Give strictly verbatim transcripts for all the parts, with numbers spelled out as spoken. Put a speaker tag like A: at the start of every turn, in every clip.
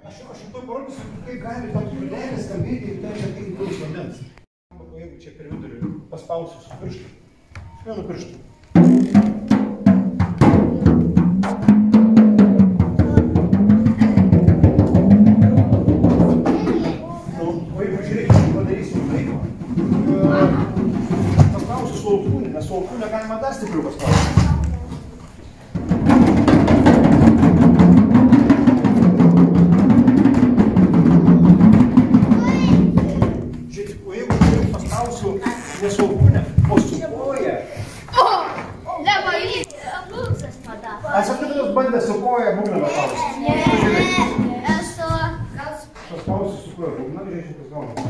A: Aš šitoj parodysiu, kaip gali toks grūdelis skambėti ir tai čia kaip įvaus vandens. Jeigu čia per vidurį paspausiu su pirštu, su vienu pirštu. Nu, o jeigu žiūrėkit, padarysiu taip, paspausiu su alkūnė, nes su alkūnė galima dar stipriau paspausti. Aš atvidaus bandė su koja būgną paspausti.
B: Ne, esu.
A: Paspausiu su koja būgną, žiūrėsiu, kas gauna.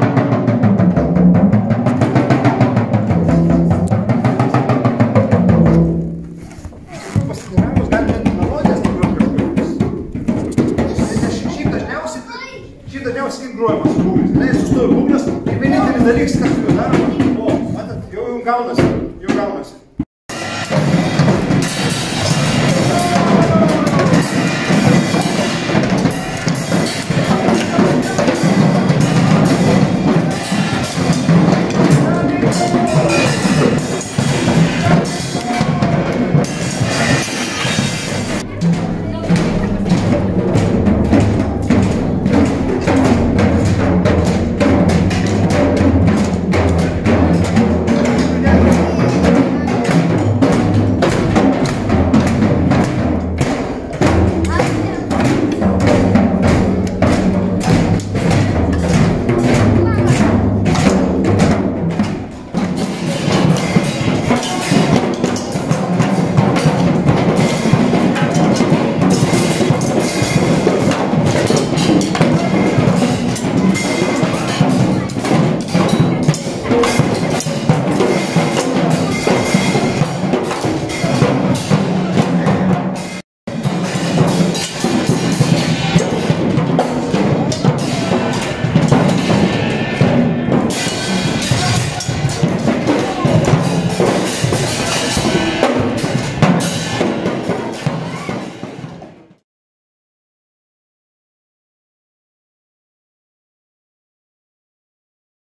A: Pasidavimus galime melodijas tikrai kažkokius. Šiaip dažniausiai, šiaip dažniausiai kaip grojamas su būgnis. Tai sustoju būgnas ir vienintelis dalykas, kas su juo daroma. O, matot, jau jums gaunasi, jau gaunasi.